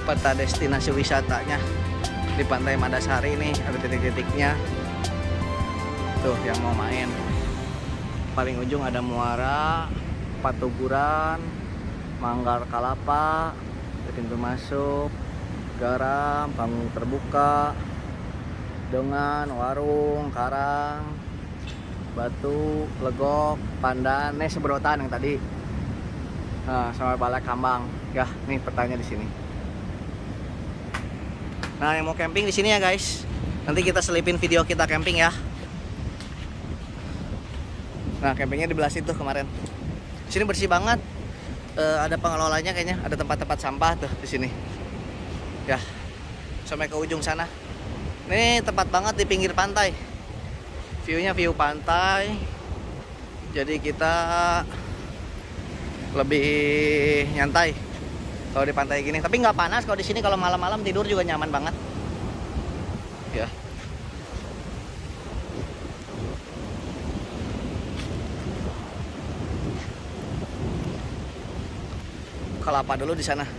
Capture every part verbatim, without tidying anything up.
peta destinasi wisatanya di Pantai Madasari nih, ada titik-titiknya tuh yang mau main. Paling ujung ada Muara, Patuburan, Manggar Kalapa, pintu masuk, Garam, Panggung Terbuka, Dengan, Warung, Karang, Batu, Legok, Pandan, nih Seberotan yang tadi, nah, sama Balai Kambang. Ya, nih petanya di sini. Nah, yang mau camping di sini ya guys. Nanti kita selipin video kita camping ya. Nah, campingnya di belah situ kemarin. Di sini bersih banget. E, ada pengelolanya kayaknya, ada tempat-tempat sampah tuh di sini. Ya, sampai ke ujung sana. Ini tepat banget di pinggir pantai. View-nya view pantai. Jadi kita lebih nyantai kalau di pantai gini. Tapi nggak panas kalau di sini. Kalau malam-malam tidur juga nyaman banget. Ya. Kelapa dulu di sana.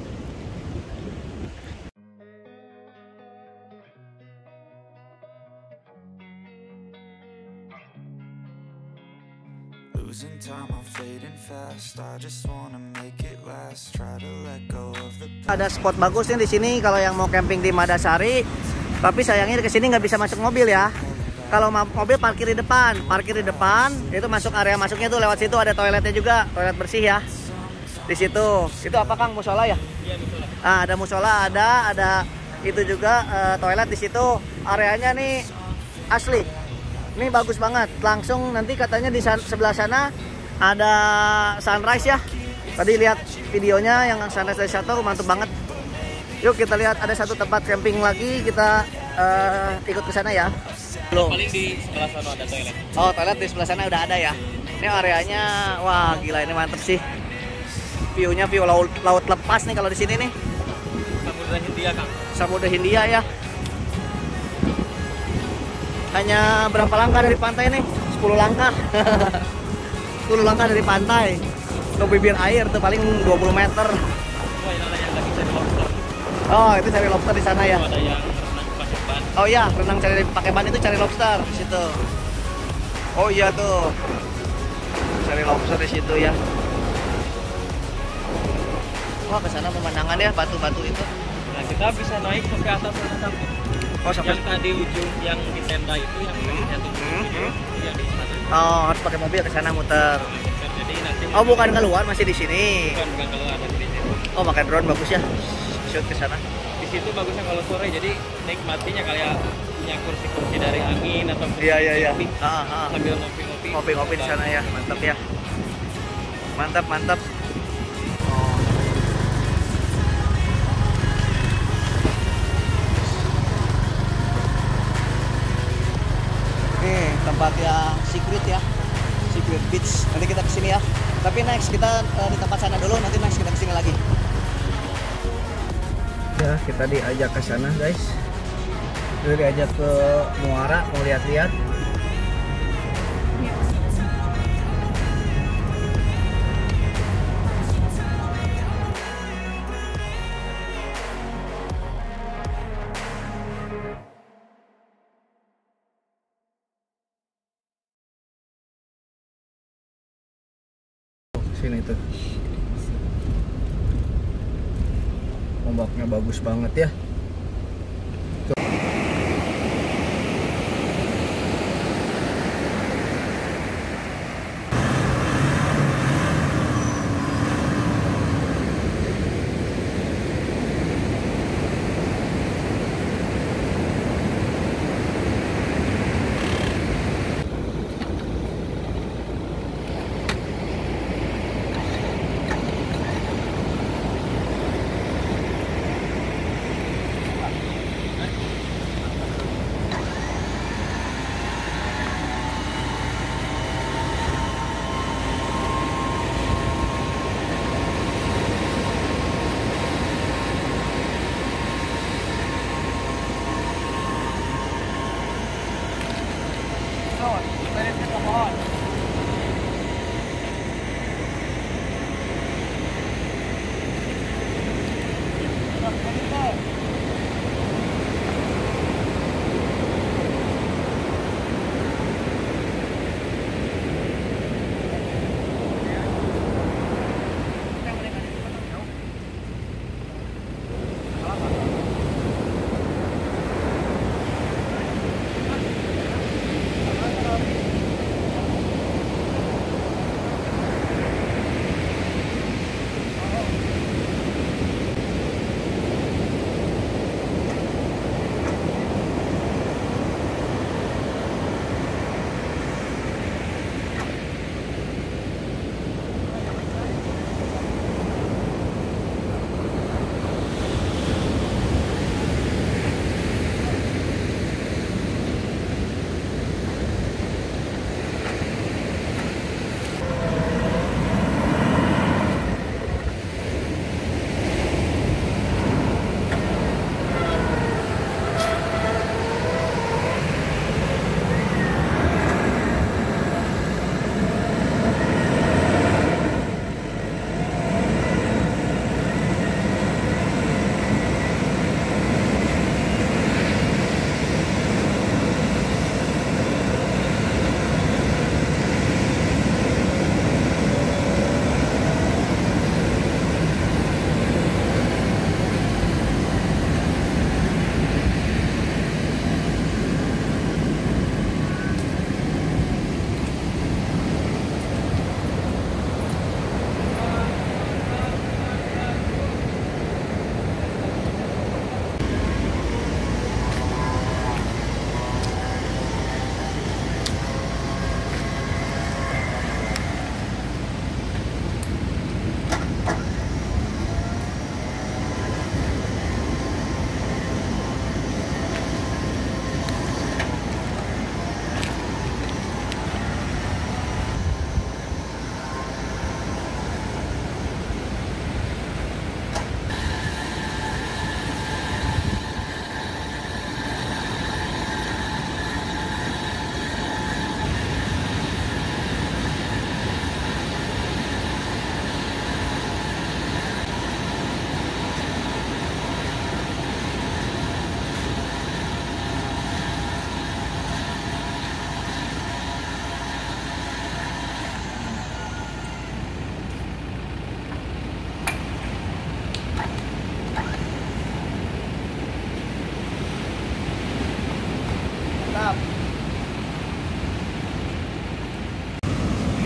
Losing time, I'm fading fast. I just wanna make it last. Try to let go of the past. Ada spot bagusnya di sini kalau yang mau camping di Madasari. Tapi sayangnya ke sini nggak bisa masuk mobil ya. Kalau mobil parkir di depan, parkir di depan, itu masuk area masuknya tuh lewat situ, ada toiletnya juga, toilet bersih ya. Di situ. Itu apa Kang, musola ya? Iya, musola. Ah, ada musola, ada ada itu juga uh, toilet di situ. Areanya nih asli. Ini bagus banget. Langsung nanti katanya di san sebelah sana ada sunrise ya. Tadi lihat videonya yang sunrise dari satu, mantap banget. Yuk kita lihat, ada satu tempat camping lagi, kita uh, ikut ke sana ya. Belum. Paling di sebelah sana ada toilet. Oh, toilet di sebelah sana udah ada ya. Ini areanya wah gila, ini mantep sih. View-nya view laut, laut lepas nih kalau di sini nih. Samudra Hindia, Kang. Samudra Hindia ya. Hanya berapa langkah dari pantai nih? sepuluh langkah. sepuluh langkah dari pantai ke bibir air tuh paling dua puluh meter. Oh, yang ada yang lagi cari lobster. Oh, itu cari lobster di sana ya. Oh, ada yang renang pakai ban. Oh iya, renang cari pakai ban itu cari lobster di situ. Oh iya tuh. Cari lobster di situ ya. Wah, ke sana pemandangan ya, batu-batu itu. Nah, kita bisa naik sampai atas sana, Kang. Oh, sampai yang tadi ujung yang di tenda itu yang tadinya tuh hmm, hmm. yang di sana. Oh, harus pakai mobil ke sana muter. Jadi nanti Oh, bukan keluar, masih di sini. bukan bukan keluar masih di situ. Oh, pakai drone bagus ya. Shoot ke sana. Di situ bagusnya kalau sore, jadi nikmatinya kayak punya kursi-kursi dari angin atau kursi Iya, iya, iya. camping, Ah, ah. sambil ngopi-ngopi. Ngopi-ngopi di sana ya. Mantap ya. Mantap, mantap. Oh. Nih, tempat yang secret ya. Secret Beach. Nanti kita kesini ya. Tapi next kita uh, di tempat sana dulu, nanti next kita kesini lagi. Ya, kita diajak ke sana, guys. Kita diajak ke Muara, mau lihat-lihat. Sini tuh. Ombaknya bagus banget ya.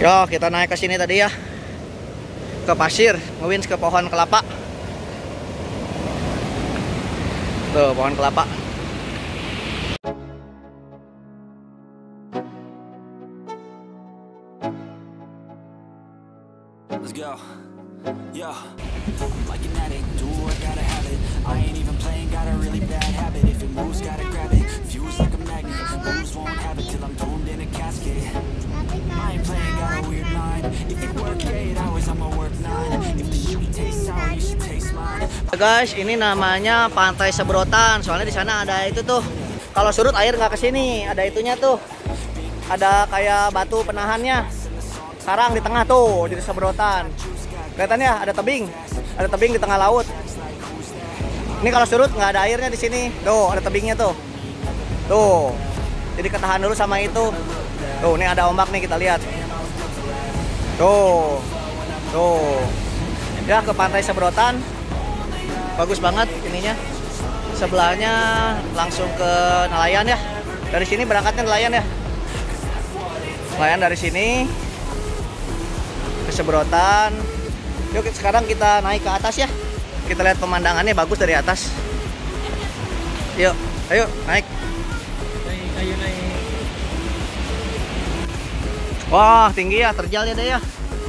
Yo, kita naik ke sini tadi ya. Ke pasir, ngewins ke pohon kelapa. Tuh, pohon kelapa. Let's go. Yo, I'm like an addict, do I gotta have it. I ain't even playing, got a really bad habit. If it moves, gotta grab it. Fuse like a magnet, moves won't have it till I'm domed in a casket. I ain't playing, got a weird mind. If you work eight hours, I'ma work nine. If the shit tastes sour, you should taste mine. Guys, ini namanya Pantai Sebrotan. Soalnya di sana ada itu tuh. Kalau surut air nggak kesini, ada itunya tuh. Ada kayak batu penahannya. Sarang di tengah tuh, jadi sebrotan. Kelihatan ya, ada tebing, ada tebing di tengah laut. Ini kalau surut nggak ada airnya di sini. Tuh, ada tebingnya tuh. Tuh, jadi ketahan dulu sama itu. Tuh, ini ada ombak nih, kita lihat. Tuh, tuh. Ya, ke Pantai Sebrotan. Bagus banget ininya. Sebelahnya langsung ke nelayan ya. Dari sini berangkatnya nelayan ya. Nelayan dari sini ke Sebrotan. Yuk sekarang kita naik ke atas ya. Kita lihat pemandangannya bagus dari atas. Yuk, ayo naik. Naik, ayo naik. Wah, tinggi ya, terjal ya deh ya.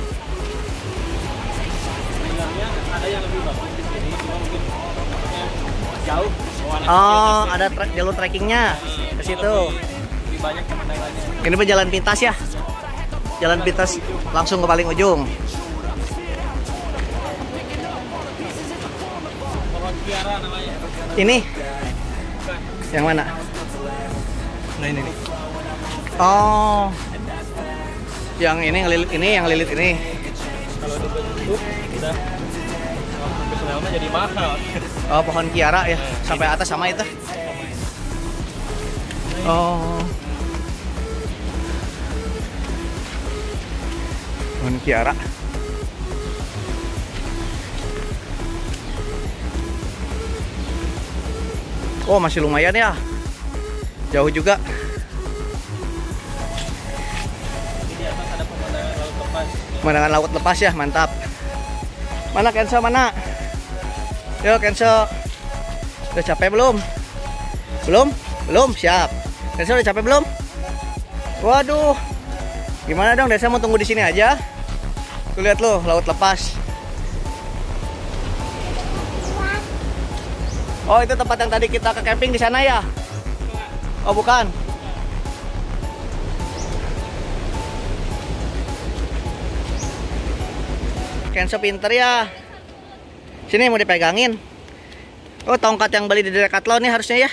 Sebenarnya ada yang lebih bagus di sini, cuma mungkin jauh. Oh, ada tra jalur trekkingnya ke situ. Lebih banyak pemandangannya. Ini jalan pintas ya. Jalan pintas langsung ke paling ujung. Pohon Kiara namanya. Ini yang mana? Nah ini nih. Oh, yang ini ngelilit ini, yang lilit ini. Kalau dibentuk udah sampai selama jadi mahal. Oh, pohon Kiara ya, sampai atas sama itu. Oh, pohon Kiara. Oh, masih lumayan ya. Jauh juga. Di atas ada pemandangan laut lepas. Pemandangan laut lepas ya, mantap. Mana Kenso, mana? Yo Kenso. Udah capek belum? Belum? Belum, siap. Kenso udah capek belum? Waduh. Gimana dong, Desa mau tunggu di sini aja? Tuh lihat loh, laut lepas. Oh, itu tempat yang tadi kita ke camping di sana ya? Oh, bukan. Kenso pinter ya. Sini mau dipegangin. Oh, tongkat yang beli di Decathlon nih harusnya ya.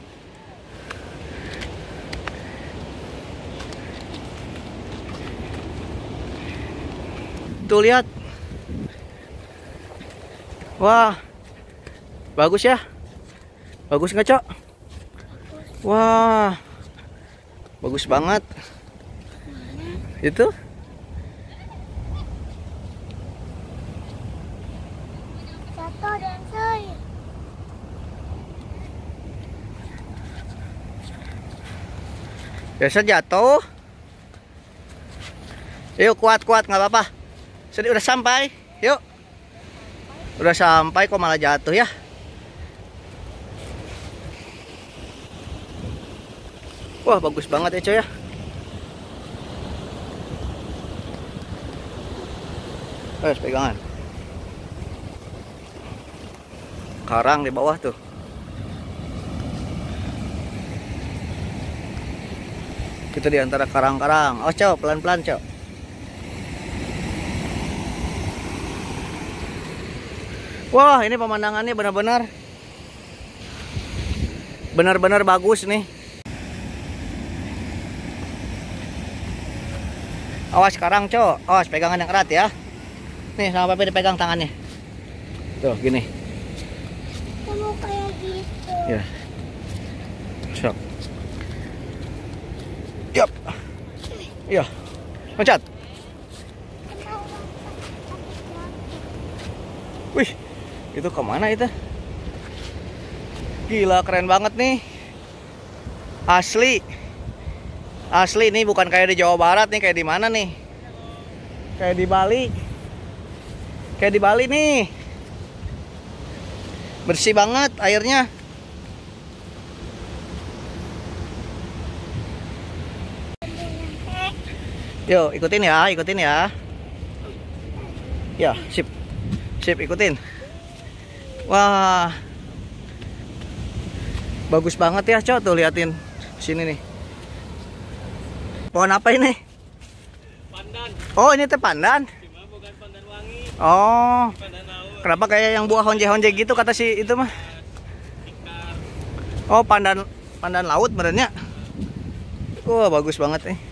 Tuh lihat. Wah. Bagus ya. Bagus nggak, Cok? Wah. Bagus banget. Itu. Jatuh dan soy. Biasa jatuh. Yuk kuat-kuat nggak apa-apa. Sudah udah sampai. Yuk. Udah sampai kok malah jatuh ya. Wah, bagus banget ya, coy ya. Eh, pegangan. Karang di bawah tuh. Kita di antara karang-karang. Oh, Cok, pelan-pelan, Cok. Wah, ini pemandangannya benar-benar benar-benar bagus nih. Awas sekarang, Cok. Awas pegangan yang erat ya. Nih, sama Papi dipegang tangannya. Tuh, gini. Kamu kayak gitu. Ya. Sok. Yap. Iya. Loncat. Wih, itu kemana itu? Gila, keren banget nih. Asli. Asli, ini bukan kayak di Jawa Barat nih, kayak di mana nih? Kayak di Bali. Kayak di Bali nih. Bersih banget airnya. Yuk, ikutin ya, ikutin ya. Ya, sip. Sip, ikutin. Wah. Bagus banget ya, Cok. Tuh liatin sini nih. Pohon apa ini? Pandan. Oh, ini teh pandan. Cuma bukan pandan wangi. Oh. Pandan laut. Kenapa kayak yang buah honje-honje gitu kata si itu mah? Tikar. Oh, pandan pandan laut benernya. Wah, bagus banget nih.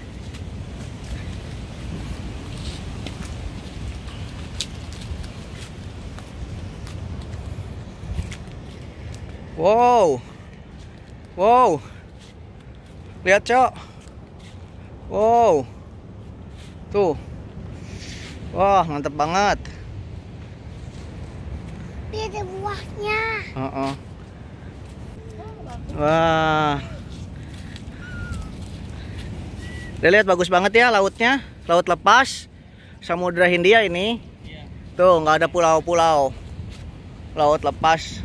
Wow. Wow. Lihat, Cok. Wow. Tuh. Wah, mantep banget. Tapi ada buahnya. Uh-uh. Wah. Udah lihat bagus banget ya lautnya. Laut lepas. Samudra Hindia ini. Iya. Tuh, nggak ada pulau-pulau. Laut lepas.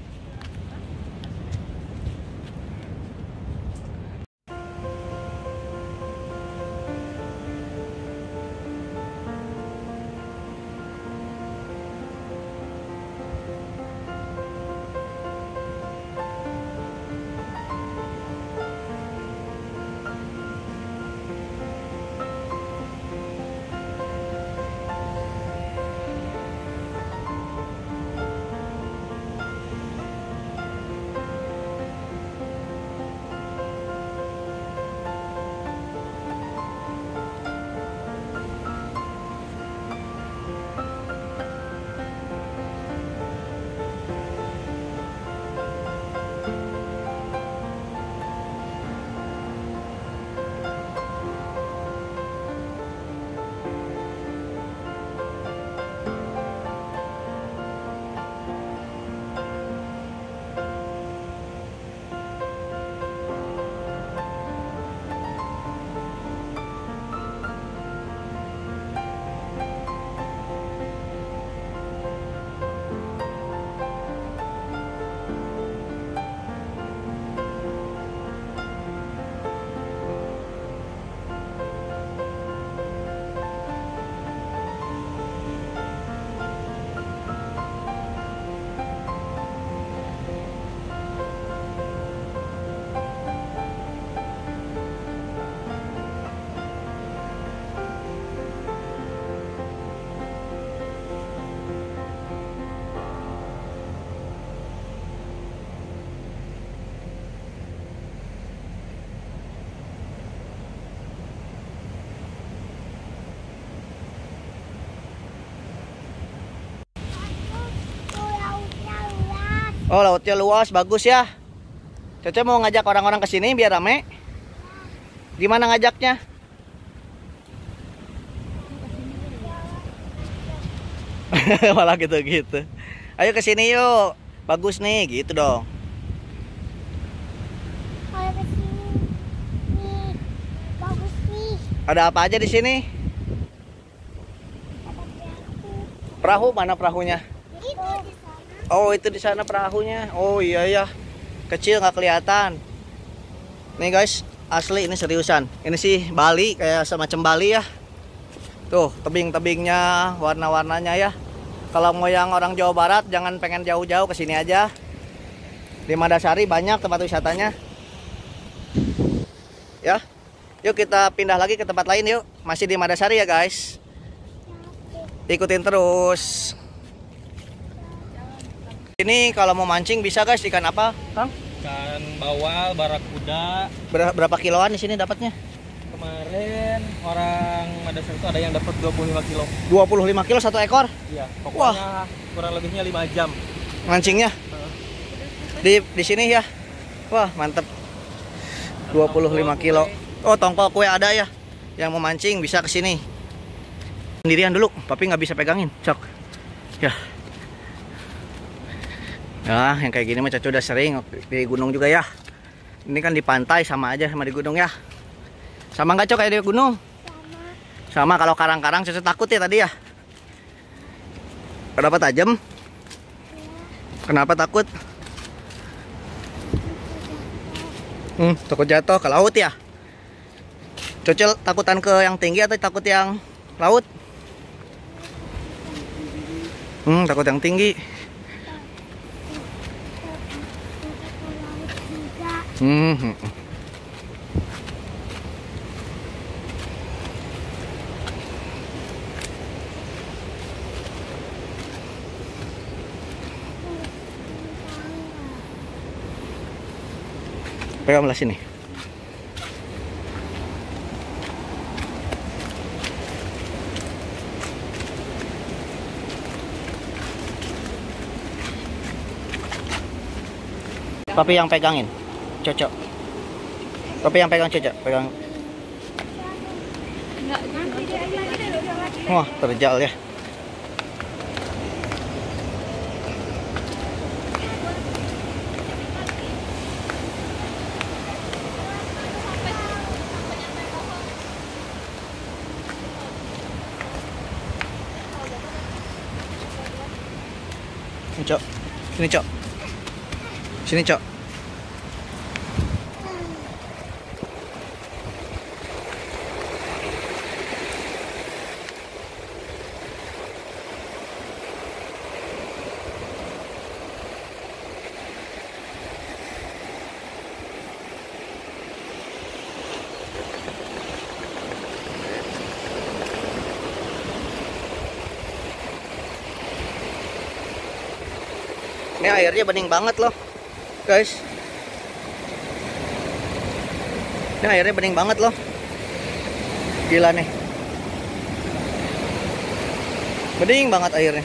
Tuh lautnya luas. Oh, lautnya luas, bagus ya. Cece mau ngajak orang-orang ke sini biar rame. Gimana ngajaknya? Malah gitu-gitu. Ayo ke sini yuk. Bagus nih, gitu dong. Kalau ke sini, nih, bagus nih. Ada apa aja di sini? Ada perahu. Perahu, mana perahunya? Itu di sana. Oh, itu di sana perahunya. Oh iya ya. Kecil nggak kelihatan. Nih guys, asli ini seriusan. Ini sih Bali, kayak semacam Bali ya. Tuh, tebing-tebingnya, warna-warnanya ya. Kalau mau yang orang Jawa Barat, jangan pengen jauh-jauh, ke sini aja. Di Madasari banyak tempat wisatanya. Ya. Yuk kita pindah lagi ke tempat lain yuk. Masih di Madasari ya guys. Ikutin terus. Ini kalau mau mancing bisa guys, ikan apa, Kang? Ikan bawal, barakuda. Ber- berapa kiloan di sini dapatnya? Kemarin orang Madasar itu ada yang dapat dua puluh lima kilo. dua puluh lima kilo satu ekor Iya, pokoknya kurang lebihnya lima jam. mancingnya. Di di sini ya. Wah, mantep. dua puluh lima kilo. Oh, tongkol kue ada ya. Yang mau mancing bisa ke sini. Sendirian dulu, tapi nggak bisa pegangin. Cok. Ya. Nah, yang kayak gini mah Caca udah sering di gunung juga ya. Ini kan di pantai, sama aja sama di gunung ya. Sama nggak Cok kayak di gunung? Sama. Sama kalau karang-karang Cece takut ya tadi ya. Kenapa tajam? Kenapa takut? Hmm, takut jatuh ke laut ya? Cocel takutan ke yang tinggi atau takut yang laut? Hmm, takut yang tinggi. Hmm. Pegang belah sini. Papi yang pegangin, Cocok. Papi yang pegang Cocok, pegang. Wah, terjal ya. Cok, sini Cok, sini Cok. Ini airnya bening banget loh, guys. Ini airnya bening banget loh. Gila nih. Bening banget airnya.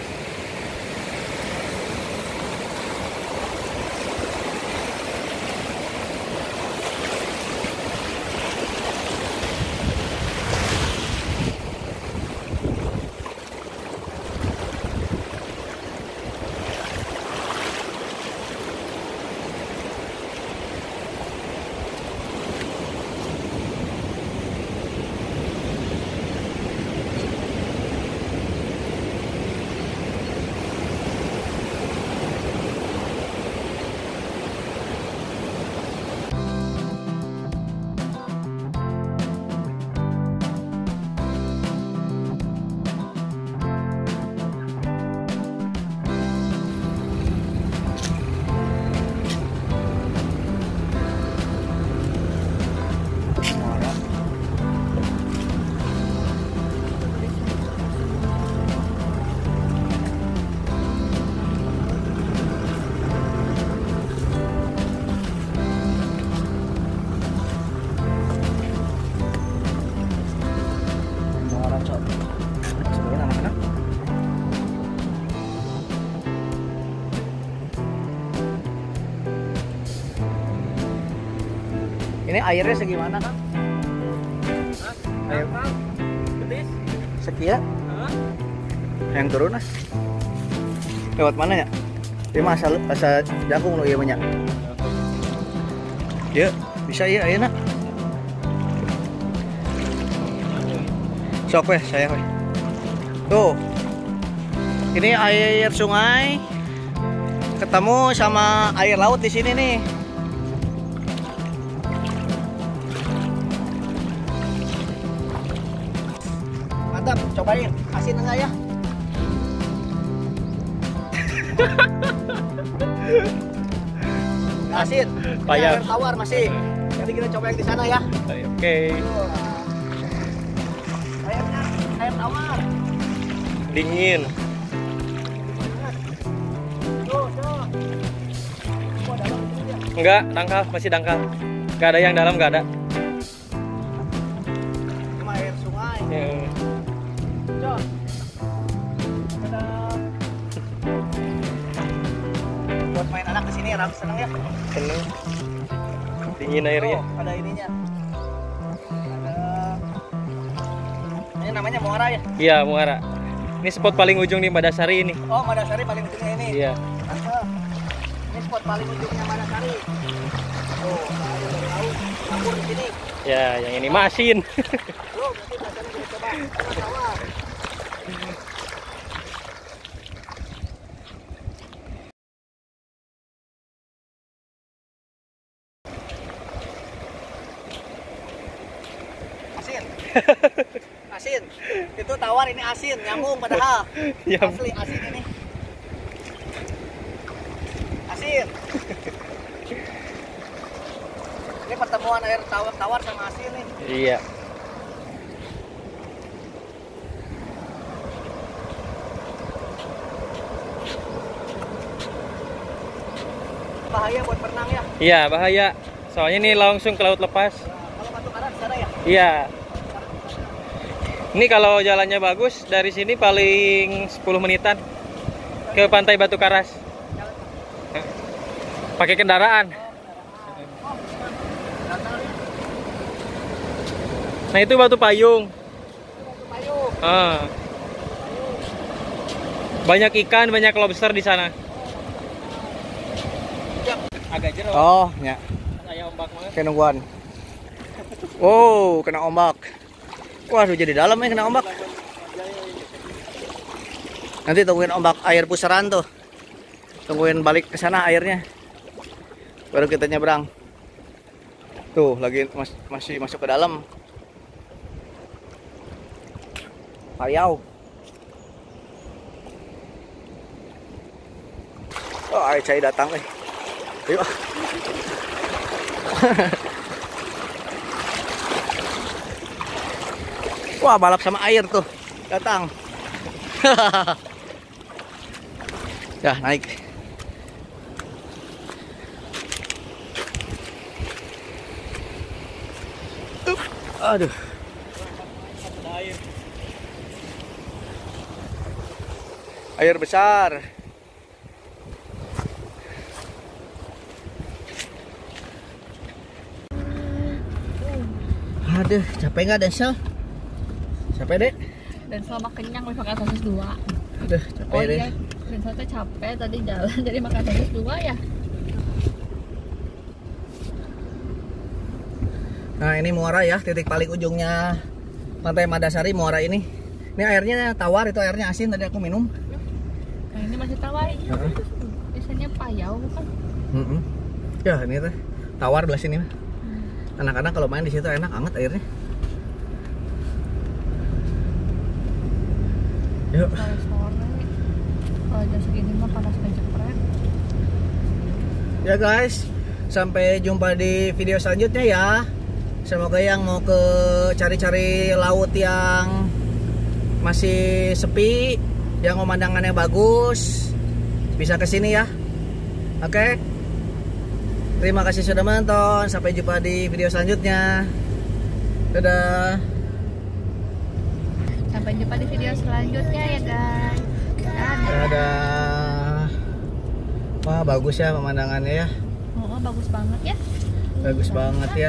Ini airnya segimana, Kang? Air Betis? sekian? Hah? Yang turun ah. Lewat mana ya? Ini masa masa jagung lo iya banyak. Ya, bisa ya ayeuna. Sok weh saya weh. Tuh. Ini air sungai ketemu sama air laut di sini nih. Mantap, cobain. Asin enggak ya? Nggak asin. Payah. Air tawar masih. Jadi kita coba yang di sana ya. Oke. Airnya air tawar. Dingin. Tuh, tuh. Oh, dalam itu dia. Enggak, dangkal, masih dangkal. Enggak ada yang dalam, enggak ada. Ini mah air sungai. Ya. Cok. Ada buat main anak di sini ram seneng ya. Seneng. Dingin airnya. Oh, ada ininya. Ada ini namanya muara ya? Iya, Muara. Ini spot paling ujung di Madasari ini. Oh, Madasari paling ujungnya ini. Iya. Mantap. Ini spot paling ujungnya Madasari. Oh, ada dari laut. Campur di sini. Ya, yang ini masin. Belum, nanti biasanya kita coba. Kita tawar. Asin. Asin. Itu tawar, ini asin, nyambung padahal. Ya. Asli asin ini. Asin. Ini pertemuan air tawar, tawar sama asin nih. Iya. Bahaya buat berenang ya. Iya, bahaya. Soalnya ini langsung ke laut lepas. Kalau batu karang di sana ya. Iya. Ini kalau jalannya bagus dari sini paling sepuluh menitan ke pantai Batu Karas. Pakai kendaraan. Nah, itu batu payung. Payung. Ah. Banyak ikan, banyak lobster di sana. Agak jeruk. Oh, ya. Saya ombak banget. Kayak nungguan. Wow, kena ombak. Waduh, jadi dalam ya kena ombak. Nanti tungguin ombak air pusaran tuh. Tungguin balik ke sana airnya. Baru kita nyebrang. Tuh, lagi mas masih masuk ke dalam. Payau. Oh, air cair datang eh. Ayo. Wah, balap sama air tuh. Datang. Ya, naik. Aduh. Air besar. Aduh, capek nggak Densel? Capek deh. Dan selama kenyang makan sosis dua. Aduh, capek Oh deh. iya, dan saya tuh capek tadi jalan jadi makan sosis dua ya. Nah, ini muara ya, titik paling ujungnya Pantai Madasari, muara ini. Ini airnya tawar, itu airnya asin tadi aku minum. Nah ini masih tawar. Heeh. Biasanya payau kan. Heeh. Ya, ini teh tawar belah sini mah. Anak-anak kalau main di situ enak banget airnya. Yuk. Kalau sore, kalau jam segini mah panas kejepret. Ya guys, sampai jumpa di video selanjutnya ya. Semoga yang mau ke cari-cari laut yang masih sepi, yang pemandangannya bagus, bisa ke sini ya. Oke. Terima kasih sudah menonton. Sampai jumpa di video selanjutnya. Dadah. Sampai jumpa di video selanjutnya ya guys. Dadah. Dadah. Wah, bagus ya pemandangannya ya. Oh, bagus banget ya. Bagus banget ya.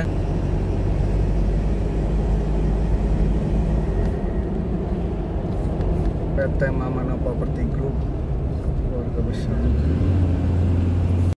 P T Mamana Property Group, keluarga besar.